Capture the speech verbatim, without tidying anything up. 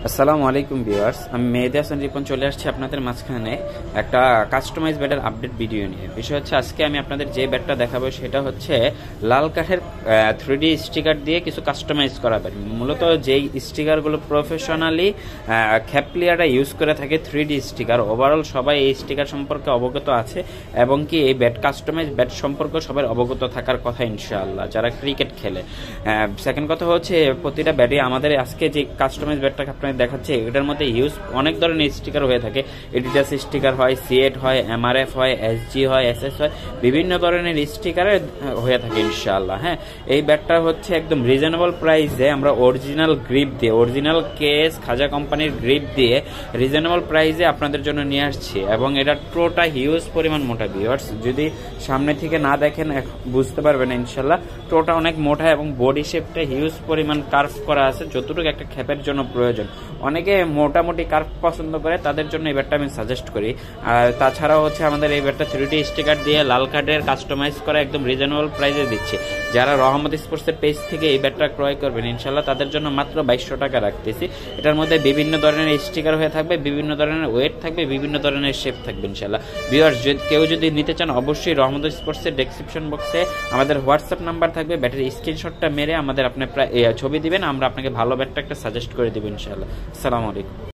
আসসালামু আলাইকুম ভিউয়ার্স, আমি মেহেদী হাসান রিপন চলে আসছি আপনাদের মাঝখানে একটা কাস্টমাইজ ব্যাটের আপডেট ভিডিও নিয়ে। বিষয় হচ্ছে আজকে আমি আপনাদের যে ব্যাটটা দেখাবো সেটা হচ্ছে লাল কাঠের থ্রি ডি স্টিকার দিয়ে কিছু কাস্টমাইজ করা ব্যাট। মূলত যেই স্টিকারগুলো প্রফেশনালি খ্যাপ প্লেয়াররা ইউজ করে থাকে থ্রি ডি স্টিকার, ওভারঅল সবাই এই স্টিকার সম্পর্কে অবগত আছে এবং কি এই ব্যাট কাস্টমাইজ ব্যাট সম্পর্কে সবার অবগত থাকার কথা ইনশাআল্লাহ, যারা ক্রিকেট খেলে। সেকেন্ড কথা হচ্ছে প্রতিটা ব্যাটে আমাদের আজকে যে কাস্টমাইজ ব্যাটটাকে আপনার দেখাচ্ছে এটার মধ্যে ইউজ অনেক ধরনের স্টিকার হয়ে থাকে। এডিডাস স্টিকার হয়, সিএট হয়, এমআরএফ হয়, এসজি হয়, এসএস হয়, বিভিন্ন ধরনের স্টিকারে হয়ে থাকে ইনশাআল্লাহ। হ্যাঁ, এই ব্যাটটা হচ্ছে একদম রিজনেবল প্রাইসে আমরা অরিজিনাল গ্রিপ দিয়ে, অরিজিনাল কেস খাজা কোম্পানির গ্রিপ দিয়ে রিজনেবল প্রাইসে আপনাদের জন্য নিয়ে আসছি এবং এটা টোটা হিউজ পরিমাণ মোটা। ভিউয়ার্স যদি সামনে থেকে না দেখেন বুঝতে পারবেন ইনশাআল্লাহ, টোটা অনেক মোটা এবং বডি শেপটা হিউজ পরিমাণ কার্ভ করা আছে, যতটুকু একটা খ্যাপের জন্য প্রয়োজন। অনেকে মোটামুটি কার্ভ পছন্দ করে, তাদের জন্য এই ব্যাটটা আমি সাজেস্ট করি। আর তাছাড়াও হচ্ছে আমাদের এই ব্যাটটা থ্রি ডি স্টিকার দিয়ে লাল কার্ডের কাস্টমাইজ করা একদম রিজনেবল প্রাইসে দিচ্ছে। যারা রহমত স্পোর্টসের পেজ থেকে এই ব্যাটটা ক্রয় করবেন ইনশাল্লাহ তাদের জন্য মাত্র বাইশশো টাকা রাখতেছি। এটার মধ্যে বিভিন্ন ধরনের স্টিকার হয়ে থাকবে, বিভিন্ন ধরনের ওয়েট থাকবে, বিভিন্ন ধরনের শেপ থাকবে ইনশাল্লাহ। ভিউয়ার্স কেউ যদি নিতে চান অবশ্যই রহমত স্পোর্টসের ডেসক্রিপশন বক্সে আমাদের হোয়াটসঅ্যাপ নাম্বার থাকবে, ব্যাটের স্ক্রিনশটটা মেরে আমাদের আপনি ছবি দিবেন, আমরা আপনাকে ভালো ব্যাটটা একটা সাজেস্ট করে দেবো ইনশাল্লাহ। আসসালামু আলাইকুম।